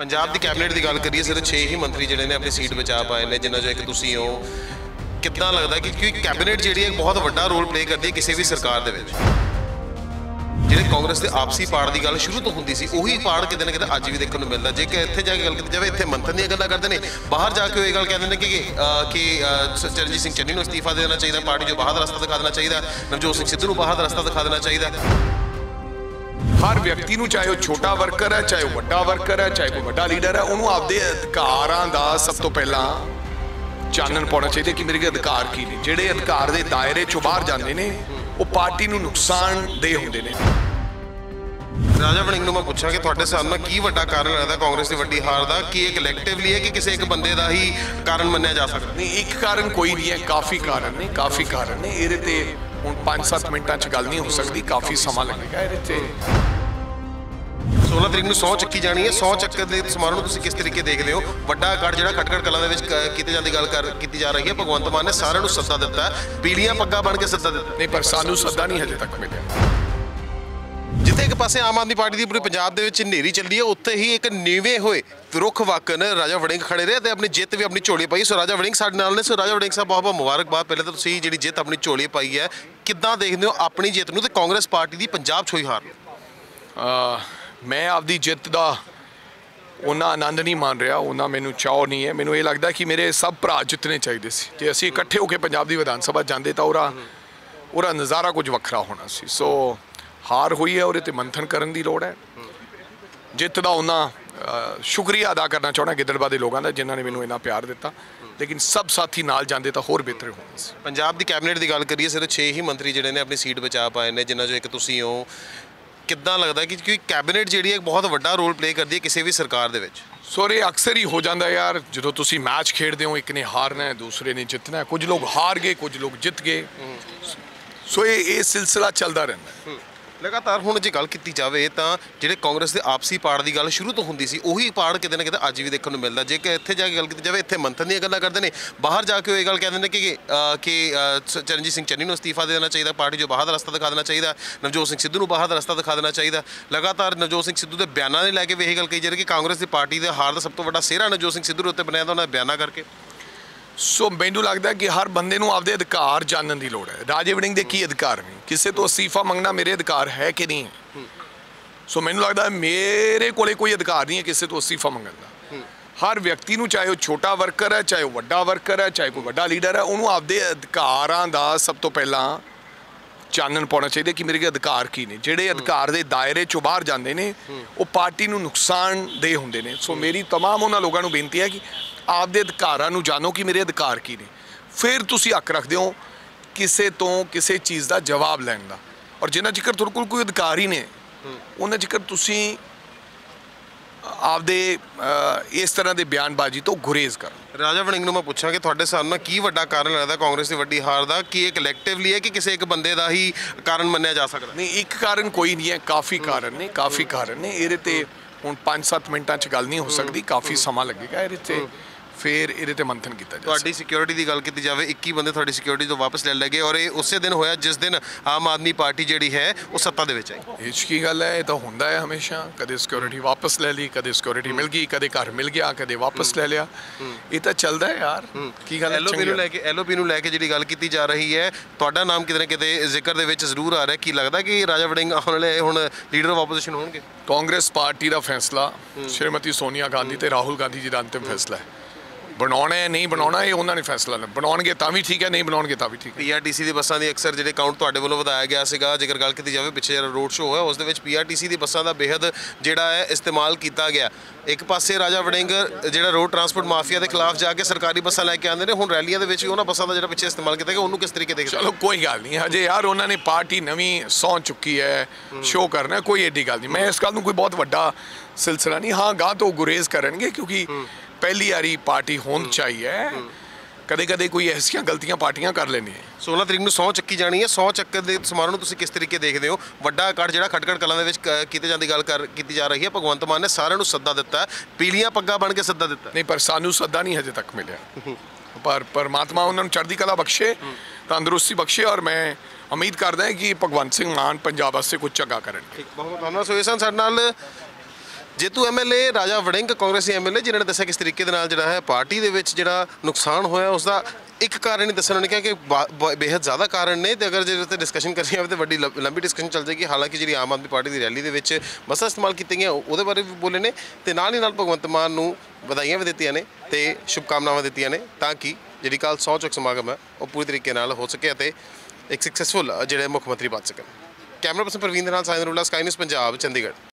पंजाब की कैबिनेट की गल करिए, सिर्फ 6 ही मंत्री जिहड़े ने अपनी सीट बचा पाए ने, जिन्हां चों एक तुसीं हो। कितना लगता कि क्योंकि कैबिनेट जिहड़ी एक बहुत वड्डा रोल प्ले करती है किसी भी सरकार दे विच। जिहड़े कांग्रेस के आपसी पाड़ की गल शुरू तो होंदी सी, उही पाड़ किते ना किते अज भी देखने को मिलता। जे कि इत्थे जाके गल की जाए, इत्थे मंथन दी गल्लां करदे ने, बाहर जाके ये गल कहते हैं कि चरणजीत सिंह चन्नी नूं इस्तीफा देना चाहिए, पार्टी जो बाहर रास्ता दिखा देना चाहिए, नवजोत सिंह सिद्धू नूं बाहर रास्ता दिखा देना चाहिए। हर व्यक्ति नूं, चाहे वह छोटा वर्कर है, चाहे वह वड्डा वर्कर है, चाहे कोई वड्डा लीडर है, उन्होंने आपदे अधिकारां दा सब तो पहला चानन पाउणा चाहिए कि मेरे अधिकार की ने। जिहड़े अधिकार दे दायरे चों बाहर जांदे ने, वो पार्टी नूं नुकसानदेह हुंदे ने। राजा वड़िंग नूं मैं पूछा कि तुहाडे हिसाब नाल की वड्डा कारण लगदा कांग्रेस की वड्डी हार दा, कि एक कलैक्टिवली है कि किसी एक बंदे दा ही कारण मन्निया जा सकदा? नहीं, एक कारण कोई नहीं है, काफ़ी कारण ने, काफ़ी कारण ने। इहदे ते हुण 5-7 मिनटां च गल नहीं हो सकती, काफ़ी समा लगेगा इहदे ते। 16 तरीक ਨੂੰ ਸਹੁੰ ਚੱਕੀ ਜਾਣੀ ਹੈ। ਸਹੁੰ ਚੱਕਣ ਦੇ ਸਮਾਰੋਹ ਨੂੰ ਤੁਸੀਂ ਕਿਸ ਤਰੀਕੇ ਦੇਖਦੇ ਹੋ? ਵੱਡਾ ਇਕੱਠ ਜਿਹੜਾ ਖਟਕੜ ਕਲਾਂ ਦੇ ਵਿੱਚ ਕੀਤੀ ਜਾਂਦੀ ਗੱਲ ਕੀਤੀ ਜਾ ਰਹੀ ਹੈ, ਭਗਵੰਤ ਮਾਨ ਨੇ ਸਾਰਿਆਂ ਨੂੰ ਸੱਦਾ ਦਿੱਤਾ, ਪੀਲੀਆਂ ਪੱਗਾਂ ਬਣ ਕੇ ਸੱਦਾ ਦਿੱਤਾ। ਨਹੀਂ, ਪਰ ਸਾਨੂੰ ਸੱਦਾ ਨਹੀਂ ਹਜੇ ਤੱਕ ਮਿਲਿਆ। ਜਿੱਥੇ ਇੱਕ ਪਾਸੇ ਆਮ ਆਦਮੀ ਪਾਰਟੀ ਦੀ ਪੂਰੇ ਪੰਜਾਬ ਦੇ ਵਿੱਚ ਹਨੇਰੀ ਚੱਲੀ ਹੈ, ਉੱਥੇ ਹੀ ਇੱਕ ਨੀਵੇਂ ਹੋਏ ਰੁੱਖ ਵਾਕਨ ਰਾਜਾ ਵੜਿੰਗ ਖੜੇ ਰਹੇ ਤੇ ਆਪਣੀ ਜਿੱਤ ਵੀ ਆਪਣੀ ਝੋਲੀ ਪਾਈ। ਸੋ ਰਾਜਾ ਵੜਿੰਗ ਸਾਡੇ ਨਾਲ ਨੇ। ਸੋ ਰਾਜਾ ਵੜਿੰਗ ਸਾਹਿਬ, ਬਹੁਤ ਬਹੁਤ ਮੁਬਾਰਕਬਾਦ। ਪਹਿਲੇ ਤਾਂ ਤੁਸੀਂ ਜਿਹੜੀ ਜਿੱਤ ਆਪਣੀ ਝੋਲੀ ਪਾਈ ਹੈ, ਕਿੱਦਾਂ ਦੇਖਦੇ ਹੋ ਆਪਣੀ ਜਿੱਤ ਨੂੰ ਤੇ ਕਾਂਗਰਸ ਪਾਰਟੀ ਦੀ ਪੰਜਾਬ 'ਚ ਹੋਈ ਹਾਰ ਨੂੰ? मैं आपकी जित का उन्ना आनंद नहीं मान रहा, उन्ना मैनू चाह नहीं है। मैनू ये लगता कि मेरे सब भरा जितने चाहिए सी। जे असीं इकट्ठे होकर पंजाब की विधान सभा जाते तो उहदा नज़ारा कुछ वखरा होना सी। सो हार हुई है, उहदे ते मंथन करन दी लोड़ है। जित का उन्ना शुक्रिया अदा करना चाहना गिद्दड़बाह के लोगों का, जिन्हों ने मैनू इन्ना प्यार दिता। लेकिन सब साथी नाल जाते तो होर बेहतर होना सी। पंजाब की कैबिनेट की गल करिए, सिर्फ 6 ही मंत्री जिहड़े ने अपनी सीट बचा पाए ने, जिन्हां चों एक तुसीं हो। कितना लगता कि क्योंकि कैबिनेट जिहड़ी एक बहुत वड्डा रोल प्ले करती है किसी भी सरकार दे विच? सॉरी, अक्सर ही हो जाता है यार, जो तुसी मैच खेडते हो, एक ने हारना है, दूसरे ने जितना है। कुछ लोग हार गए, कुछ लोग जित गए। सो ये सिलसिला चलता रहता है लगातार। हुण जे गल कीती जावे तां जिहड़े कांग्रेस के आपसी पाड़ की गल शुरू तो होंदी सी, उही पाड़ किते ना किते अज भी देखने को मिलता। जे कि इत्थे जाके गल कीती जावे, इत्थे मंथन दी गल्लां करदे ने, बाहर जाके ये गल कहते हैं कि चरणजीत सिंह चन्नी नूं इस्तीफा देना चाहिए, पार्टी जो बाहर रास्ता दिखा देना चाहिए, नवजोत सिंह सिद्धू नूं बाहर रास्ता दिखा देना चाहिए। लगातार नवजोत सिंह सिद्धू के बयानां ने लैके भी यही गल कही जा रही कि कांग्रेस की पार्टी के हार का सब तो वड्डा सेहरा नवजोत सिंह सिद्धू उत्ते बनाया उन्होंने बयाना करके। सो मैनू लगता कि हर बंदे नूं आपदे अधिकार जानने की लोड़ है। राजे वड़िंग दे की अधिकार नहीं, किसी तो इस्तीफा मंगना मेरे अधिकार है कि नहीं है। सो मैनू लगता मेरे कोले कोई अधिकार नहीं है किसी तो इस्तीफा मंगण दा। हर व्यक्ति नूं, चाहे वह छोटा वर्कर है, चाहे वह वड्डा वर्कर है, चाहे कोई वड्डा लीडर है, उन्होंने आपदे अधिकारां दा सब तो पहला चानन पाउणा चाहिए कि मेरे अधिकार की ने। जिहड़े अधिकार दे दायरे चों बाहर जांदे ने, वो पार्टी नूं नुकसानदेह हुंदे ने। सो मेरी तमाम उन्हां लोगों नूं बेनती है कि आपदे अधिकारां नूं जानो कि मेरे अधिकार की ने, फिर तुसीं हक रखदे हो किसी तो किसी चीज़ का जवाब लैण दा। और जिन्ना चिकर तुहाडे कोल कोई अधिकार ही ने, उन्ना चिकर तुसीं आपदे इस तरह के बयानबाजी तो गुरेज करो। राजा वड़िंग नूं मैं पूछा कि तुहाडे हिसाब नाल की वड्डा कारण लगदा कांग्रेस की वड्डी हार दा, कि एक कलैक्टिवली है कि किसी एक बंदे का ही कारण मन्निया जा सकदा? नहीं, एक कारण कोई नहीं है, काफ़ी कारण ने, काफ़ी कारण ने। इहदे ते हुण 5-7 मिनटां च गल नहीं हो सकती, काफ़ी समा लगेगा इहदे ते, फिर इहदे ते मंथन किया जाए। तुहाडी सिक्योरिटी की गल की जाए, 21 बंदे तुहाडी सिक्योरिटी तो वापस ले लगे, और ये उस दिन होया जिस दिन आम आदमी पार्टी जिहड़ी है वो सत्ता दे विच आई। इच की गल है, ये तो हुंदा है हमेशा। कदे सिक्योरिटी वापस ले ली, कदे सिक्योरिटी मिल गई, कदे घर मिल गया, कदे वापस ले लिया। ये तो चलता है यार। की गल एलओपी नूं लैके जिहड़ी गल की जा रही है, तुहाडा नाम किते ना किते जिक्र दे विच जरूर आ रहा है। की लगदा कि राजा वड़िंग आउण वाले हुण लीडर ऑफ ओपोजिशन होणगे? कांग्रेस पार्टी का फैसला श्रीमती सोनिया गांधी ते राहुल गांधी जी का अंतिम फैसला है। बनाना है नहीं बनाना, ये उन्होंने फैसला लेना। बनाओगे तो भी ठीक है, नहीं बनाओगे तो भी ठीक है। पीआरटीसी की बसां की अक्सर जो काउंट तुहाडे वल्लों वधाया गया सीगा, जेकर गल की जाए पिछले जो रोड शो होया, उस दे विच पीआरटीसी की बसां का बेहद जिहड़ा है इस्तेमाल किया गया। एक पासे राजा वड़िंग जिहड़ा रोड ट्रांसपोर्ट माफिया के खिलाफ जाके सरकारी बसां लैके आते हैं, हुण रैलियां दे विच भी उन्हां बसां का जिहड़ा पिछे इस्तेमाल किया गया, उन्होंने किस तरीके देखदे? चलो कोई गल नहीं, हजे यार उन्होंने पार्टी नवीं सौं चुकी है, शो करना है, कोई एडी गल नहीं। मैं इस गल नूं कोई बहुत वड्डा सिलसिला नहीं। हाँ, गांह तो गुरेज करेंगे क्योंकि पहली बारी पार्टी होनी चाहिए। कदे कदे कोई ऐसियां गलतियां पार्टियां कर लेनी है। 16 तरीक ਨੂੰ ਸਹੁੰ ਚੱਕੀ ਜਾਣੀ ਹੈ। ਸਹੁੰ ਚੱਕਣ ਦੇ ਸਮਾਰੋਹ ਨੂੰ ਤੁਸੀਂ ਕਿਸ ਤਰੀਕੇ ਦੇਖਦੇ ਹੋ? ਵੱਡਾ ਇਕੱਠ ਜਿਹੜਾ ਖਟਕੜ ਕਲਾਂ ਦੇ ਵਿੱਚ ਕੀਤੇ ਜਾਂਦੀ ਗੱਲ ਕੀਤੀ ਜਾ ਰਹੀ ਹੈ, ਭਗਵੰਤ ਮਾਨ ਨੇ ਸਾਰਿਆਂ ਨੂੰ ਸੱਦਾ ਦਿੱਤਾ, ਪੀਲੀਆਂ ਪੱਗਾਂ ਬਣ ਕੇ ਸੱਦਾ ਦਿੱਤਾ। नहीं, पर सानू सद्दा नहीं हजे तक मिले। पर परमात्मा उन्होंने चढ़दी कला बख्शे, तंदुरुस्ती बख्शे, और मैं उम्मीद करदा कि भगवंत सिंह मान पंजाब वास्ते कुछ चंगा करन। बहुत बहुत धन्यवाद। सो ये सन साडे नाल ਜੇਤੂ ਐਮਐਲਏ ਰਾਜਾ ਵੜਿੰਗ ਕਾਂਗਰਸੀ ਐਮਐਲਏ ਜਿਨ੍ਹਾਂ ਨੇ ਦੱਸਿਆ ਕਿਸ ਤਰੀਕੇ ਦੇ ਨਾਲ ਜਿਹੜਾ ਹੈ ਪਾਰਟੀ ਦੇ ਵਿੱਚ ਜਿਹੜਾ ਨੁਕਸਾਨ ਹੋਇਆ ਉਸ ਦਾ ਇੱਕ ਕਾਰਨ ਨਹੀਂ ਦੱਸਣ, ਉਹਨੇ ਕਿਹਾ ਕਿ ਬੇਹੱਦ ਜ਼ਿਆਦਾ ਕਾਰਨ ਨੇ ਤੇ ਅਗਰ ਜੇ ਉੱਤੇ ਡਿਸਕਸ਼ਨ ਕਰਨੀ ਹੋਵੇ ਤਾਂ ਵੱਡੀ ਲੰਬੀ ਡਿਸਕਸ਼ਨ ਚੱਲ ਜਾਏਗੀ। ਹਾਲਾਂਕਿ ਜਿਹੜੀ ਆਮ ਆਦਮੀ ਪਾਰਟੀ ਦੀ ਰੈਲੀ ਦੇ ਵਿੱਚ ਬੱਸਾਂ ਇਸਤੇਮਾਲ ਕੀਤੀਆਂ ਗਈਆਂ ਉਹਦੇ ਬਾਰੇ ਵੀ ਬੋਲੇ ਨੇ ਤੇ ਨਾਲ ਹੀ ਨਾਲ ਭਗਵੰਤ ਮਾਨ ਨੂੰ ਵਧਾਈਆਂ ਵੀ ਦਿੱਤੀਆਂ ਨੇ ਤੇ ਸ਼ੁਭਕਾਮਨਾਵਾਂ ਦਿੱਤੀਆਂ ਨੇ ਤਾਂ ਕਿ ਜਿਹੜੀ ਕੱਲ੍ਹ ਸਹੁੰ ਚੁੱਕ ਸਮਾਗਮ ਹੈ ਉਹ ਪੂਰੀ ਤਰੀਕੇ ਨਾਲ ਹੋ ਸਕੇ ਅਤੇ ਇੱਕ ਸਕਸੈਸਫੁਲ ਜਿਹੜੇ ਮੁੱਖ ਮੰਤਰੀ ਬਣ ਸਕਣ। ਕੈਮਰਾ ਪਰਸਨ ਪ੍ਰਵੀਨ ਦੇ ਨਾਲ ਸਾਇਨ ਰੋਲਾ, ਸਕਾਈ ਨਿਊਜ਼ ਪੰਜਾਬ, ਚੰਡੀਗੜ੍ਹ।